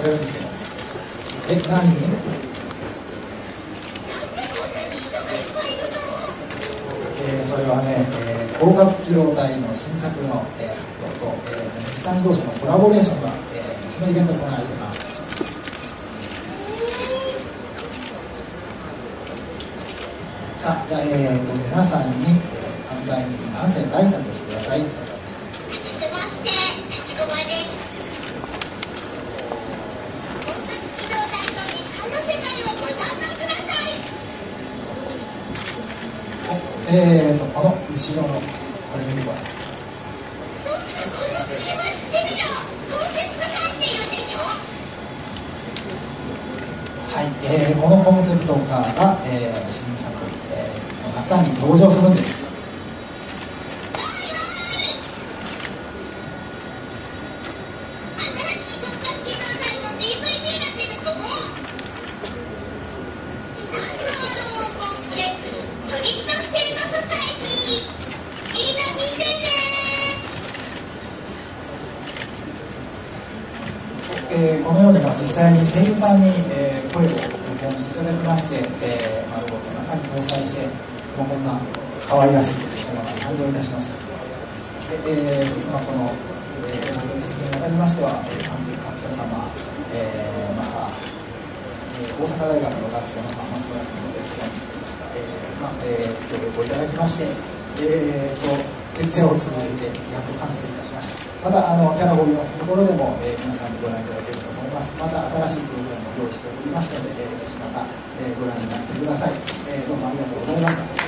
喋るんですけど、何？それはね、光学機動隊の新作の、発表と、日産自動車のコラボレーションが、そのイベントが行われています。さあ、じゃあ、皆さんに、簡単に何歳で挨拶をしてください。この後ろのこれ見てください。はい、このコンセプトカーが、新作、の中に登場するんです。このように実際に声優さんに、声を録音していただきまして、ロボットの中に搭載して、こんな可愛らしいものが誕生いたしました。で、そしてこの、ロボットの実現にあたりましては、関係各社様、また、大阪大学の学生の松村君のですね、協力をいただきまして、徹夜を続けてやっと完成いたしました。またキャラボリのところでも、皆さんにご覧いただけると思います。また新しいプログラムを用意しておりますので、ぜひまた、ご覧になってください。どうもありがとうございました。